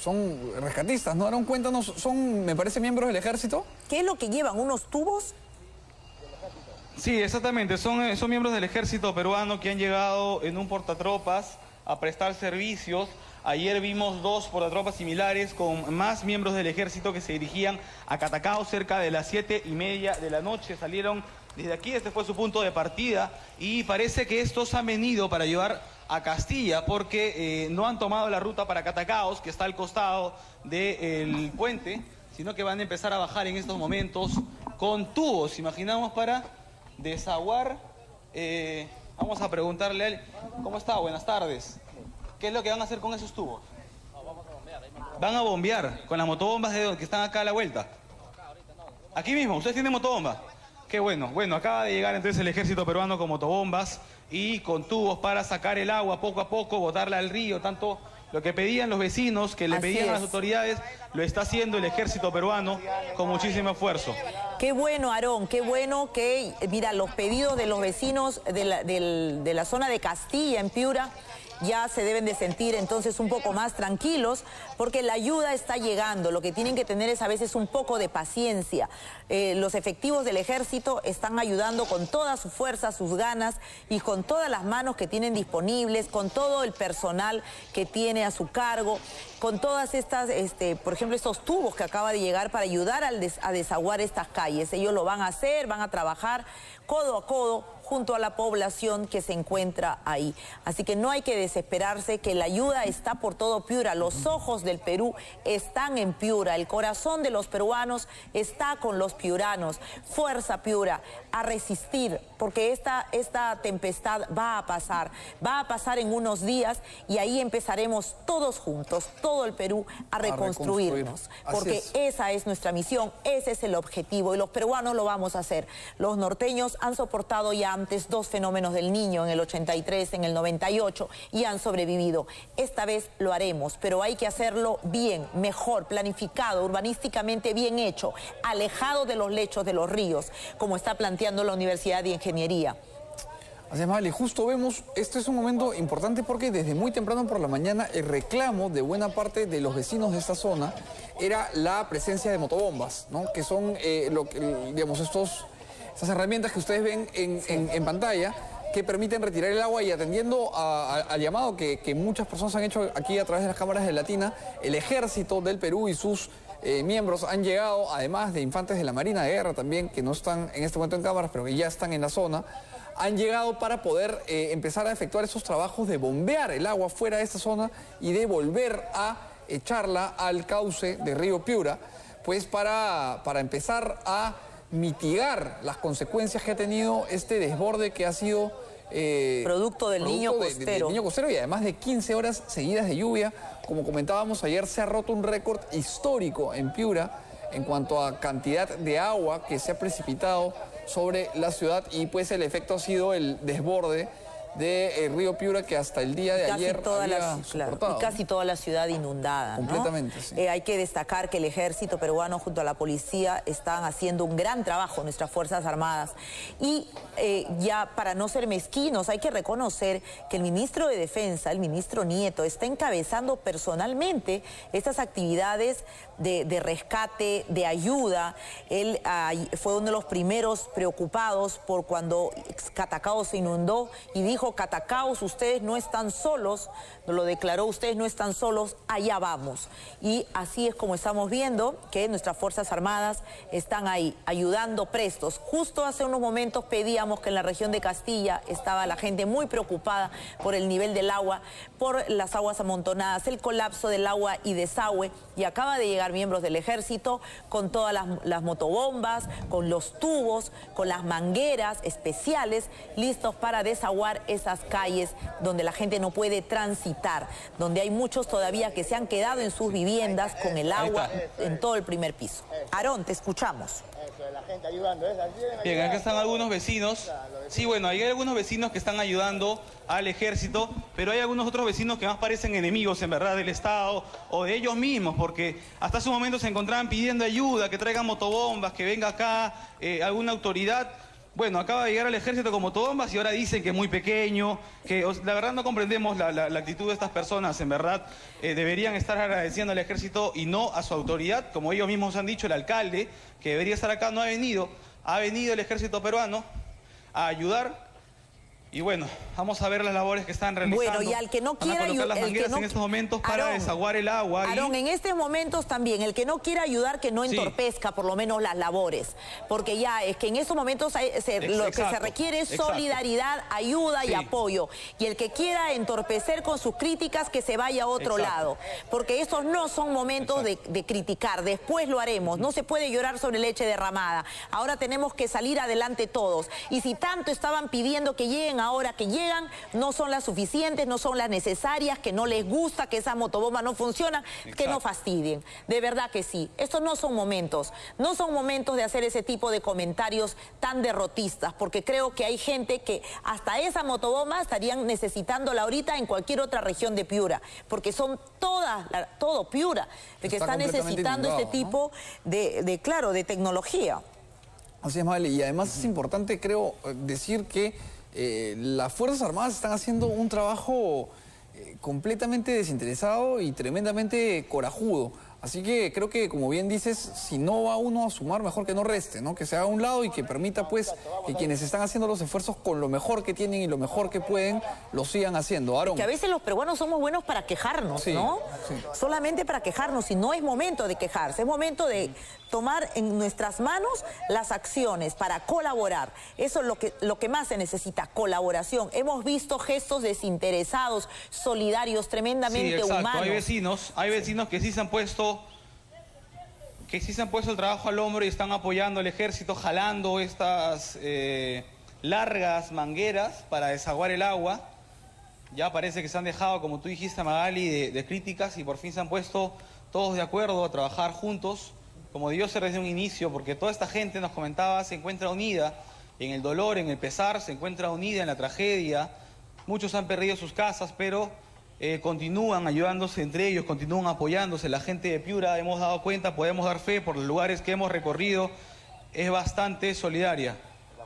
son rescatistas, ¿no? Aaron, cuéntanos, son, me parece, miembros del ejército. ¿Qué es lo que llevan? ¿Unos tubos? Sí, exactamente, son miembros del ejército peruano que han llegado en un portatropas a prestar servicios. Ayer vimos 2 portatropas similares con más miembros del ejército que se dirigían a Catacao cerca de las 7:30 de la noche. Salieron desde aquí, este fue su punto de partida, y parece que estos han venido para ayudar a Castilla porque no han tomado la ruta para Catacaos, que está al costado del puente, sino que van a empezar a bajar en estos momentos con tubos, imaginamos, para desaguar. Vamos a preguntarle a él. ¿Cómo está? Buenas tardes. ¿Qué es lo que van a hacer con esos tubos? Van a bombear con las motobombas que están acá a la vuelta. Aquí mismo, ¿ustedes tienen motobomba? Qué bueno. Bueno, acaba de llegar entonces el ejército peruano con motobombas y con tubos para sacar el agua poco a poco, botarla al río. Tanto lo que pedían los vecinos, que le pedían a las autoridades, lo está haciendo el ejército peruano con muchísimo esfuerzo. Qué bueno, Aarón, qué bueno que, mira, los pedidos de los vecinos de la zona de Castilla, en Piura, ya se deben de sentir entonces un poco más tranquilos porque la ayuda está llegando. Lo que tienen que tener es a veces un poco de paciencia. Los efectivos del ejército están ayudando con toda su fuerza, sus ganas y con todas las manos que tienen disponibles, con todo el personal que tiene a su cargo, con todas estas, por ejemplo, estos tubos que acaba de llegar para ayudar a desaguar estas calles. Ellos lo van a hacer, van a trabajar codo a codo junto a la población que se encuentra ahí. Así que no hay que desesperarse, que la ayuda está por todo Piura. Los ojos del Perú están en Piura. El corazón de los peruanos está con los piuranos. Fuerza, Piura, a resistir, porque esta tempestad va a pasar en unos días y ahí empezaremos todos juntos, todo el Perú, a reconstruirnos. Porque esa es nuestra misión, ese es el objetivo y los peruanos lo vamos a hacer. Los norteños han soportado ya antes 2 fenómenos del Niño, en el 83, en el 98, y han sobrevivido. Esta vez lo haremos, pero hay que hacerlo bien, mejor, planificado, urbanísticamente bien hecho, alejado de los lechos de los ríos, como está planteando la Universidad de Ingeniería. Así es, Magali, justo vemos, este es un momento importante porque desde muy temprano por la mañana el reclamo de buena parte de los vecinos de esta zona era la presencia de motobombas, ¿no? Que son, digamos, estas herramientas que ustedes ven en pantalla, que permiten retirar el agua, y atendiendo al llamado que muchas personas han hecho aquí a través de las cámaras de Latina, el ejército del Perú y sus miembros han llegado, además de infantes de la Marina de Guerra también, que no están en este momento en cámaras, pero que ya están en la zona, han llegado para poder empezar a efectuar esos trabajos de bombear el agua fuera de esta zona y de volver a echarla al cauce de Río Piura, pues para empezar a mitigar las consecuencias que ha tenido este desborde que ha sido producto del Niño Costero. Niño Costero, y además de 15 horas seguidas de lluvia. Como comentábamos ayer, se ha roto un récord histórico en Piura en cuanto a cantidad de agua que se ha precipitado sobre la ciudad, y pues el efecto ha sido el desborde del río Piura, que hasta el día de ayer había soportado, y casi toda la ciudad inundada, ¿no? Completamente, sí. Hay que destacar que el ejército peruano junto a la policía están haciendo un gran trabajo, nuestras Fuerzas Armadas. Y ya para no ser mezquinos, hay que reconocer que el ministro de Defensa, el ministro Nieto, está encabezando personalmente estas actividades de rescate, de ayuda. Él fue uno de los primeros preocupados por cuando Catacao se inundó y dijo: Catacaos, ustedes no están solos, lo declaró, ustedes no están solos, allá vamos. Y así es como estamos viendo que nuestras Fuerzas Armadas están ahí, ayudando prestos. Justo hace unos momentos pedíamos que en la región de Castilla estaba la gente muy preocupada por el nivel del agua, por las aguas amontonadas, el colapso del agua y desagüe, y acaba de llegar miembros del ejército con todas las motobombas, con los tubos, con las mangueras especiales, listos para desaguar esas calles donde la gente no puede transitar, donde hay muchos todavía que se han quedado en sus viviendas con el agua en todo el primer piso. Aarón, te escuchamos. Bien, acá están algunos vecinos. Sí, bueno, hay algunos vecinos que están ayudando al ejército, pero hay algunos otros vecinos que más parecen enemigos, en verdad, del Estado o de ellos mismos, porque hasta hace un momento se encontraban pidiendo ayuda, que traigan motobombas, que venga acá alguna autoridad. Bueno, acaba de llegar al ejército con motobombas y ahora dicen que es muy pequeño, que la verdad no comprendemos la actitud de estas personas, en verdad. Deberían estar agradeciendo al ejército y no a su autoridad, como ellos mismos han dicho, el alcalde, que debería estar acá, no ha venido. Ha venido el ejército peruano a ayudar. Y bueno, vamos a ver las labores que están realizando. Bueno, y al que no quiera ayudar, las mangueras en estos momentos para desaguar el agua. Aarón, en estos momentos también, el que no quiera ayudar, que no entorpezca por lo menos las labores. Porque ya es que en estos momentos lo que se requiere es solidaridad, ayuda y apoyo. Y el que quiera entorpecer con sus críticas, que se vaya a otro lado. Porque estos no son momentos de criticar. Después lo haremos. No se puede llorar sobre leche derramada. Ahora tenemos que salir adelante todos. Y si tanto estaban pidiendo que lleguen, ahora que llegan, no son las suficientes, no son las necesarias, que no les gusta, que esas motobombas no funcionan, que no fastidien. De verdad que sí. Estos no son momentos de hacer ese tipo de comentarios tan derrotistas, porque creo que hay gente que hasta esa motobomba estarían necesitándola ahorita en cualquier otra región de Piura, porque son todo Piura, de que está necesitando este tipo de tecnología. Así es, Magali, y además es importante, creo, decir que las Fuerzas Armadas están haciendo un trabajo completamente desinteresado y tremendamente corajudo. Así que creo que, como bien dices, si no va uno a sumar, mejor que no reste, ¿no? Que se haga a un lado y que permita, pues, que quienes están haciendo los esfuerzos con lo mejor que tienen y lo mejor que pueden, lo sigan haciendo. Aarón. Que a veces los peruanos somos buenos para quejarnos, ¿no? Sí. Solamente para quejarnos, y no es momento de quejarse, es momento de tomar en nuestras manos las acciones para colaborar. Eso es lo que más se necesita, colaboración. Hemos visto gestos desinteresados, solidarios, tremendamente humanos. Hay vecinos que sí se han puesto el trabajo al hombro y están apoyando al ejército, jalando estas largas mangueras para desaguar el agua. Ya parece que se han dejado, como tú dijiste, Magali, de críticas, y por fin se han puesto todos de acuerdo a trabajar juntos, como debió ser desde un inicio, porque toda esta gente, nos comentaba, se encuentra unida en el dolor, en el pesar, se encuentra unida en la tragedia. Muchos han perdido sus casas, pero continúan ayudándose entre ellos, continúan apoyándose. La gente de Piura, hemos dado cuenta, podemos dar fe por los lugares que hemos recorrido, es bastante solidaria.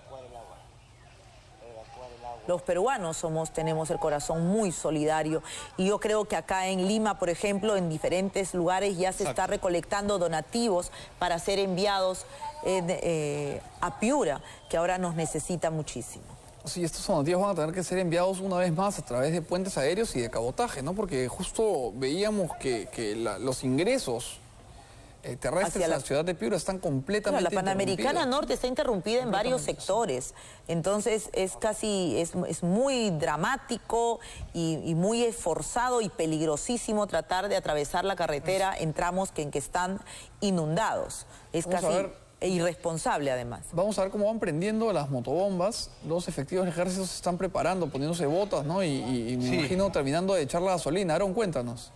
Los peruanos tenemos el corazón muy solidario, y yo creo que acá en Lima, por ejemplo, en diferentes lugares ya se está recolectando donativos para ser enviados a Piura, que ahora nos necesita muchísimo. Sí, estos donativos van a tener que ser enviados una vez más a través de puentes aéreos y de cabotaje, ¿no? Porque justo veíamos que los ingresos terrestres a la ciudad de Piura están completamente la Panamericana Norte está interrumpida en varios sectores. Entonces es muy dramático y muy esforzado y peligrosísimo tratar de atravesar la carretera en tramos en que están inundados. Es casi irresponsable, además. Vamos a ver cómo van prendiendo las motobombas. Los efectivos del ejército se están preparando, poniéndose botas, ¿no? Y me imagino terminando de echar la gasolina. Aarón, cuéntanos.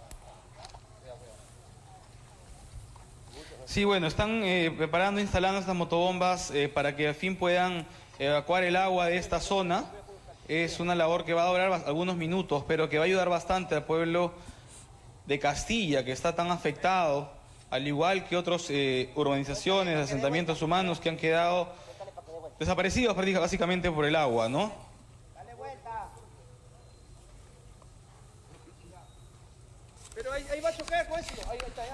Sí, bueno, están preparando, instalando estas motobombas para que al fin puedan evacuar el agua de esta zona. Es una labor que va a durar algunos minutos, pero que va a ayudar bastante al pueblo de Castilla, que está tan afectado, al igual que otras urbanizaciones, asentamientos humanos que han quedado desaparecidos básicamente por el agua, ¿no? Pero ahí va a chocar con eso.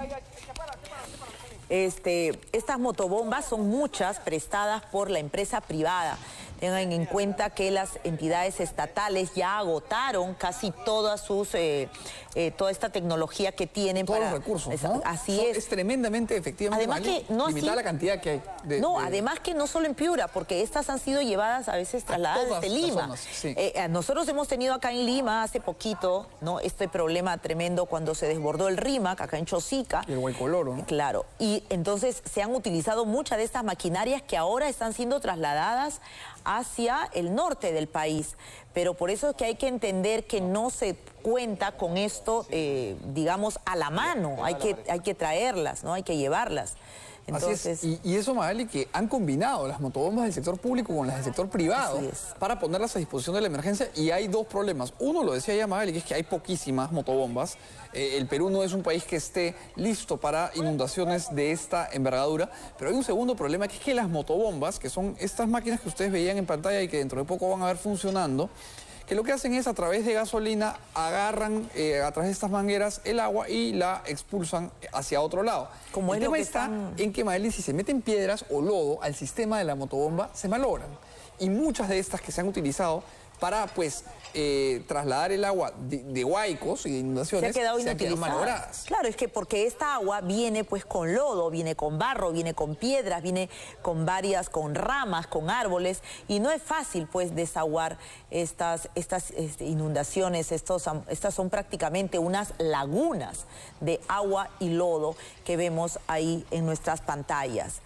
Estas motobombas son muchas prestadas por la empresa privada. Tengan en cuenta que las entidades estatales ya agotaron casi todas toda esta tecnología que tienen. Todos los recursos, ¿no? Así es. Es tremendamente efectivamente limitada la cantidad que hay. Además que no solo en Piura, porque estas han sido llevadas a veces trasladadas desde Lima. Zonas, sí. Nosotros hemos tenido acá en Lima hace poquito, ¿no?, este problema tremendo cuando se desbordó el Rímac, acá en Chosica. Y el Huaycoloro, ¿no? Claro. Y entonces se han utilizado muchas de estas maquinarias que ahora están siendo trasladadas hacia el norte del país. Pero por eso es que hay que entender que no se cuenta con esto, digamos, a la mano. Hay que traerlas, ¿no? Hay que llevarlas. Entonces, así es. Y eso, Magali, que han combinado las motobombas del sector público con las del sector privado para ponerlas a disposición de la emergencia, y hay dos problemas. Uno, lo decía ya Magali, que es que hay poquísimas motobombas. El Perú no es un país que esté listo para inundaciones de esta envergadura, pero hay un segundo problema, que es que las motobombas, que son estas máquinas que ustedes veían veían en pantalla y que dentro de poco van a ver funcionando, que lo que hacen es a través de gasolina agarran a través de estas mangueras el agua y la expulsan hacia otro lado. Como el es lo tema que está están... en que, Maeli, si se meten piedras o lodo al sistema de la motobomba, se malogran. Y muchas de estas que se han utilizado para, pues, trasladar el agua de huaicos y de inundaciones se ha quedado quedado inutilizada. malogradas. Claro, es que porque esta agua viene pues con lodo, viene con barro, viene con piedras, viene con con ramas, con árboles, y no es fácil pues desaguar estas inundaciones. Estas son prácticamente unas lagunas de agua y lodo que vemos ahí en nuestras pantallas.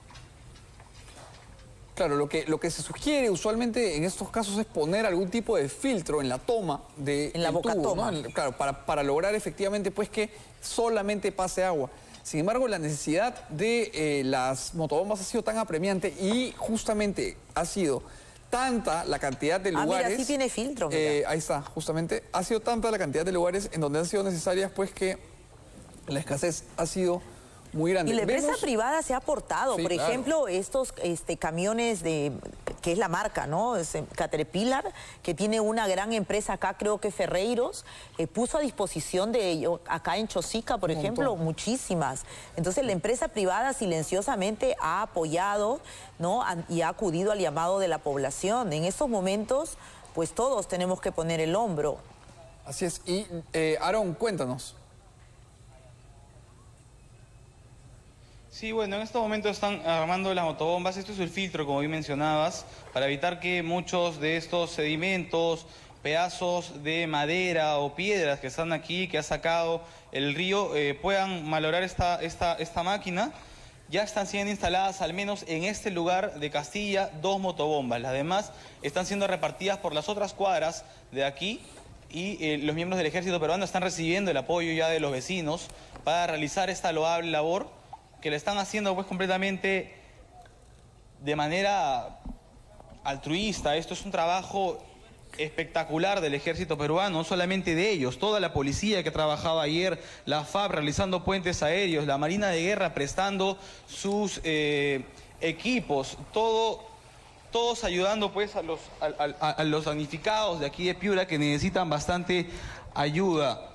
Claro, lo que se sugiere usualmente en estos casos es poner algún tipo de filtro en la toma de En la bocatoma. ¿no? Claro, para lograr efectivamente pues que solamente pase agua. Sin embargo, la necesidad de las motobombas ha sido tan apremiante y justamente ha sido tanta la cantidad de lugares... Mira, sí tiene filtro, mira. Ahí está, justamente. Ha sido tanta la cantidad de lugares en donde han sido necesarias pues que la escasez ha sido muy grande. Y la empresa privada se ha aportado. Sí, por claro. ejemplo, estos camiones que es la marca, ¿no? Es Caterpillar, que tiene una gran empresa acá, creo que Ferreiros, puso a disposición de ellos, acá en Chosica, por ejemplo, muchísimas. Entonces la empresa privada silenciosamente ha apoyado, ¿no? Y ha acudido al llamado de la población. En estos momentos, pues todos tenemos que poner el hombro. Así es. Y, Aarón, cuéntanos. Sí, bueno, en este momento están armando las motobombas. Esto es el filtro, como bien mencionabas, para evitar que muchos de estos sedimentos, pedazos de madera o piedras que están aquí, que ha sacado el río, puedan malograr esta máquina. Ya están siendo instaladas, al menos en este lugar de Castilla, 2 motobombas. Las demás están siendo repartidas por las otras cuadras de aquí y los miembros del ejército peruano están recibiendo el apoyo ya de los vecinos para realizar esta loable labor, que le están haciendo pues completamente de manera altruista. Esto es un trabajo espectacular del ejército peruano, no solamente de ellos, toda la policía que trabajaba ayer, la FAB realizando puentes aéreos, la Marina de Guerra prestando sus equipos, todos ayudando pues a los damnificados de aquí de Piura que necesitan bastante ayuda.